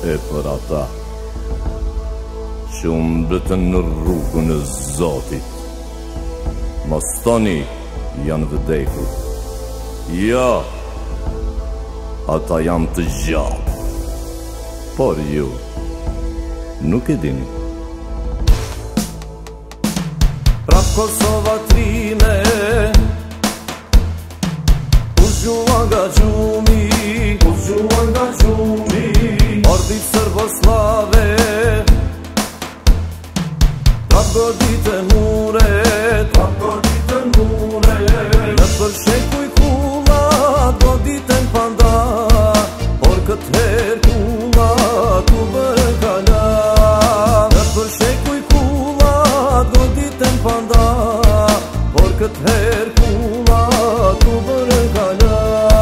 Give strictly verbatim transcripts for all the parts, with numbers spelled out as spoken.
e për ata që mbetën në rrugën e Zotit. Mos thoni janë vdekur. Ja, ata janë të gjallë, por ju nuk e dini. Pra Kosova trime u zgjua nga gjumi, u zgjua nga gjumi, ordit sërboslave prap goditën muret, prap goditën muret, në përshekuj kullat goditën panda, por këtë her kullat u bërë kala. Në përshekuj kullat goditën panda, por këtë her kullat u bërë kala.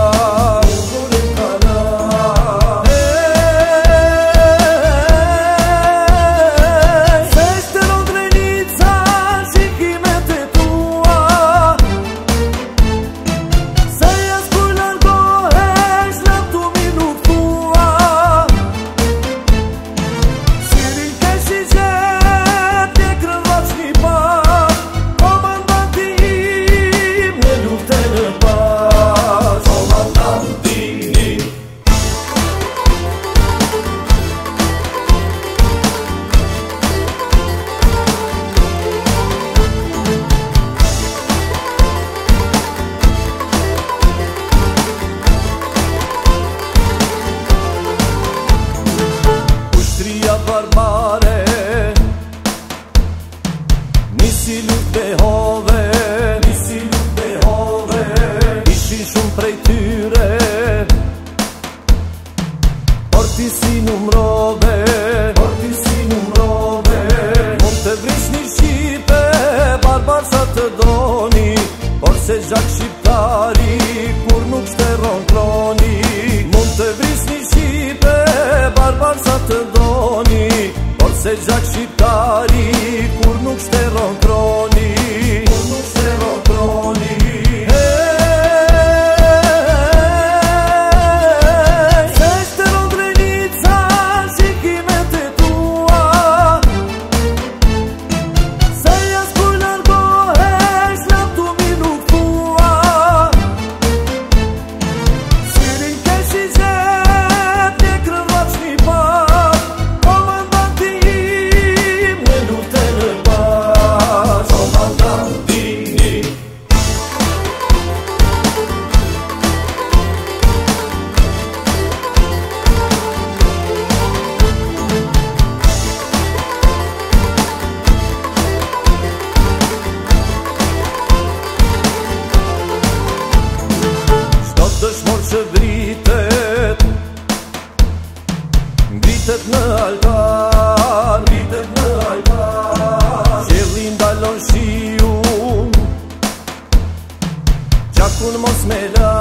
Barbare nisi lut behove, nisi lut behove, ishin shumë prej tyre, por ti si numrove, por ti si numrove, mund të vrish një Shqipe, barbar sa të doni, por se gjak shqiptari kur nuk shteron kroni. Mund të vrish një Shqipe, barbar sa të doni, se gjak shqiptari kur nuk shteron kroni, kur nuk shteron kroni. Se shteron Drenica shikimet e tua, se jas kur largohesh latumi nuk thua, syrin kesh i zet një krëvat një pak, dëshmor që vritet, ngritet në altar, ngritet në altar, qelli ndalon shiun, gjakun mos me la.